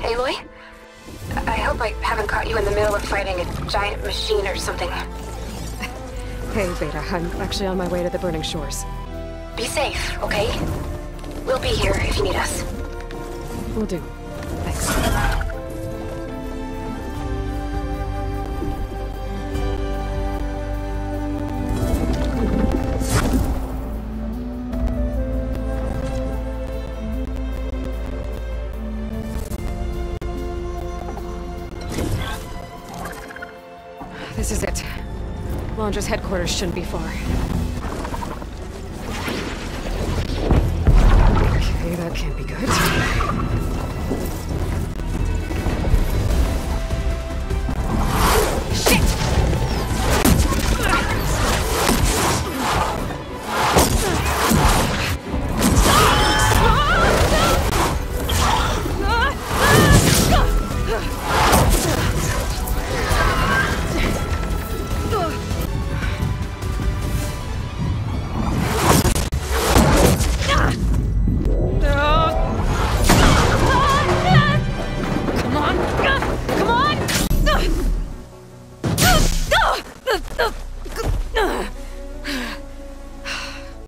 Aloy? I hope I haven't caught you in the middle of fighting a giant machine or something. Hey, Beta. I'm actually on my way to the burning shores. Be safe, okay? We'll be here if you need us. Will do. Thanks. This is it. Londra's headquarters shouldn't be far. Okay, that can't be good.